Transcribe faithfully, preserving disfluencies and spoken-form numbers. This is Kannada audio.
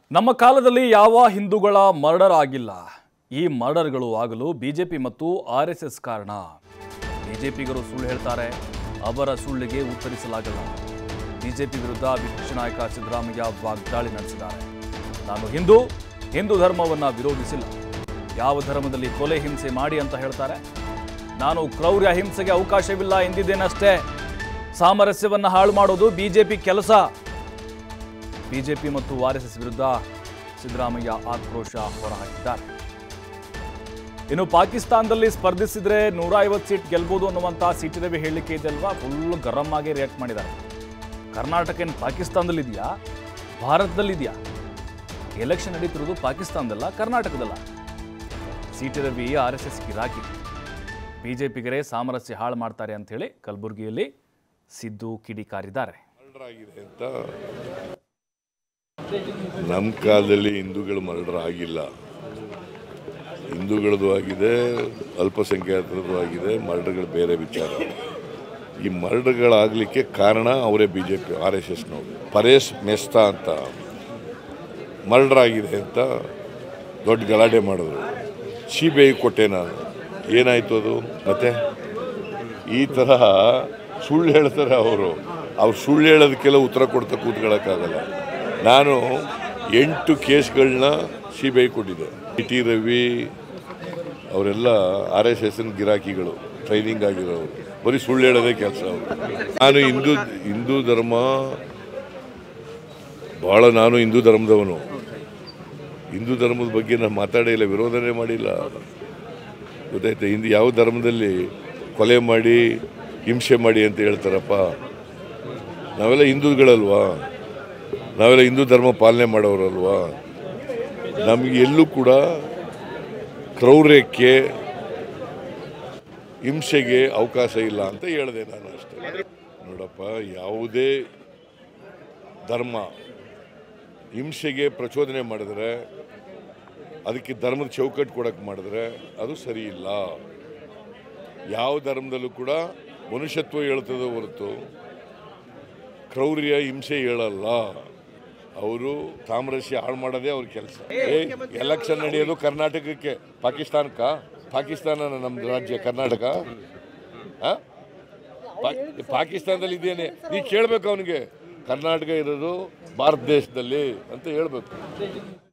ನಮ್ಮ ಕಾಲದಲ್ಲಿ ಯಾವ ಹಿಂದೂಗಳ ಮರ್ಡರ್ ಆಗಿಲ್ಲ. ಈ ಮರ್ಡರ್ಗಳು ಆಗಲು ಬಿಜೆಪಿ ಮತ್ತು ಆರ್ಎಸ್ಎಸ್ ಕಾರಣ. ಬಿಜೆಪಿಗರು ಸುಳ್ಳು ಹೇಳ್ತಾರೆ, ಅವರ ಸುಳ್ಳಿಗೆ ಉತ್ತರಿಸಲಾಗಲ್ಲ. ಬಿಜೆಪಿ ವಿರುದ್ಧ ವಿಪಕ್ಷ ನಾಯಕ ಸಿದ್ದರಾಮಯ್ಯ ವಾಗ್ದಾಳಿ ನಡೆಸಿದ್ದಾರೆ. ನಾನು ಹಿಂದೂ ಹಿಂದೂ ಧರ್ಮವನ್ನು ವಿರೋಧಿಸಿಲ್ಲ. ಯಾವ ಧರ್ಮದಲ್ಲಿ ಕೊಲೆ ಹಿಂಸೆ ಮಾಡಿ ಅಂತ ಹೇಳ್ತಾರೆ. ನಾನು ಕ್ರೌರ್ಯ ಹಿಂಸೆಗೆ ಅವಕಾಶವಿಲ್ಲ ಎಂದಿದ್ದೇನಷ್ಟೇ. ಸಾಮರಸ್ಯವನ್ನು ಹಾಳು ಮಾಡೋದು ಬಿಜೆಪಿ ಕೆಲಸ. ಬಿಜೆಪಿ ಮತ್ತು ಆರ್ಎಸ್ಎಸ್ ವಿರುದ್ಧ ಸಿದ್ದರಾಮಯ್ಯ ಆಕ್ರೋಶ ಹೊರಹಾಕಿದ್ದಾರೆ. ಇನ್ನು ಪಾಕಿಸ್ತಾನದಲ್ಲಿ ಸ್ಪರ್ಧಿಸಿದ್ರೆ ನೂರ ಐವತ್ತು ಸೀಟ್ ಗೆಲ್ಬಹುದು ಅನ್ನುವಂಥ ಸಿಟಿ ರವಿ ಹೇಳಿಕೆ ಇದೆಯಲ್ವಾ, ಫುಲ್ ಗರಂ ಆಗಿ ರಿಯಾಕ್ಟ್ ಮಾಡಿದ್ದಾರೆ. ಕರ್ನಾಟಕ ಏನು ಪಾಕಿಸ್ತಾನದಲ್ಲಿ ಇದೆಯಾ, ಭಾರತದಲ್ಲಿ ಇದೆಯಾ? ಎಲೆಕ್ಷನ್ ನಡೀತಿರೋದು ಪಾಕಿಸ್ತಾನದಲ್ಲ, ಕರ್ನಾಟಕದಲ್ಲ. C T Ravi R S S ಗಿರಾಕಿ. ಬಿಜೆಪಿಗರೇ ಸಾಮರಸ್ಯ ಹಾಳು ಮಾಡ್ತಾರೆ ಅಂತ ಹೇಳಿ ಕಲಬುರಗಿಯಲ್ಲಿ ಸಿದ್ದು ಕಿಡಿಕಾರಿದ್ದಾರೆ. ನಮ್ಮ ಕಾಲದಲ್ಲಿ ಹಿಂದೂಗಳು ಮರ್ಡರ್ ಆಗಿಲ್ಲ. ಹಿಂದೂಗಳದ್ದು ಆಗಿದೆ, ಅಲ್ಪಸಂಖ್ಯಾತರದ್ದು ಆಗಿದೆ. ಮರ್ಡರ್ಗಳು ಬೇರೆ ವಿಚಾರ. ಈ ಮರ್ಡರ್ಗಳಾಗಲಿಕ್ಕೆ ಕಾರಣ ಅವರೇ B J P R S ಎಸ್ನವರು. ಪರೇಶ್ ಮೆಸ್ತಾ ಅಂತ ಮರ್ಡರ್ ಆಗಿದೆ ಅಂತ ದೊಡ್ಡ ಗಲಾಟೆ ಮಾಡಿದ್ರು. ಸಿ ಬಿ ಐ ಕೊಟ್ಟೆ ನಾನು. ಏನಾಯಿತು ಅದು? ಮತ್ತೆ ಈ ಥರ ಸುಳ್ಳು ಹೇಳ್ತಾರೆ ಅವರು. ಅವ್ರು ಸುಳ್ಳು ಹೇಳೋದಕ್ಕೆಲ್ಲ ಉತ್ತರ ಕೊಡ್ತಾ ಕೂತ್ಕೊಳ್ಳೋಕ್ಕಾಗಲ್ಲ. ನಾನು ಎಂಟು ಕೇಸ್ಗಳನ್ನ ಸಿ ಬಿ ಐ ಕೊಟ್ಟಿದ್ದೆ. ಸಿ ಟಿ ರವಿ ಅವರೆಲ್ಲ ಆರ್ ಎಸ್ ಎಸ್ನ ಗಿರಾಕಿಗಳು, ಟ್ರೈನಿಂಗ್ ಆಗಿರೋರು. ಬರೀ ಸುಳ್ಳು ಹೇಳೋದೇ ಕೆಲಸ ಅವರು. ನಾನು ಹಿಂದೂ ಹಿಂದೂ ಧರ್ಮ ಭಾಳ ನಾನು ಹಿಂದೂ ಧರ್ಮದವನು. ಹಿಂದೂ ಧರ್ಮದ ಬಗ್ಗೆ ನಾನು ಮಾತಾಡೇ ಇಲ್ಲ, ವಿರೋಧನೆ ಮಾಡಿಲ್ಲ. ಗೊತ್ತಾಯ್ತು? ಹಿಂದೆ ಯಾವ ಧರ್ಮದಲ್ಲಿ ಕೊಲೆ ಮಾಡಿ ಹಿಂಸೆ ಮಾಡಿ ಅಂತ ಹೇಳ್ತಾರಪ್ಪ? ನಾವೆಲ್ಲ ಹಿಂದೂಗಳಲ್ವಾ? ನಾವೆಲ್ಲ ಹಿಂದೂ ಧರ್ಮ ಪಾಲನೆ ಮಾಡೋರಲ್ವಾ? ನಮಗೆ ಎಲ್ಲೂ ಕೂಡ ಕ್ರೌರ್ಯಕ್ಕೆ ಹಿಂಸೆಗೆ ಅವಕಾಶ ಇಲ್ಲ ಅಂತ ಹೇಳಿದೆ ನಾನು ಅಷ್ಟೇ. ನೋಡಪ್ಪ, ಯಾವುದೇ ಧರ್ಮ ಹಿಂಸೆಗೆ ಪ್ರಚೋದನೆ ಮಾಡಿದ್ರೆ, ಅದಕ್ಕೆ ಧರ್ಮದ ಚೌಕಟ್ಟು ಕೊಡಕ್ಕೆ ಮಾಡಿದ್ರೆ ಅದು ಸರಿ ಇಲ್ಲ. ಯಾವ ಧರ್ಮದಲ್ಲೂ ಕೂಡ ಮನುಷ್ಯತ್ವ ಹೇಳ್ತದೆ ಹೊರತು ಕ್ರೌರ್ಯ ಹಿಂಸೆ ಹೇಳಲ್ಲ. ಅವರು ಸಾಮರಸ್ಯ ಹಾಳು ಮಾಡೋದೇ ಅವ್ರ ಕೆಲಸ. ಎಲೆಕ್ಷನ್ ನಡೆಯೋದು ಕರ್ನಾಟಕಕ್ಕೆ, ಪಾಕಿಸ್ತಾನಕ್ಕ? ಪಾಕಿಸ್ತಾನ ನಮ್ದು ರಾಜ್ಯ ಕರ್ನಾಟಕ? ಪಾಕಿಸ್ತಾನದಲ್ಲಿ ಇದ್ದೇನೆ. ನೀ ಕೇಳಬೇಕು ಅವನಿಗೆ, ಕರ್ನಾಟಕ ಇರೋದು ಭಾರತ ದೇಶದಲ್ಲಿ ಅಂತ ಹೇಳ್ಬೇಕು.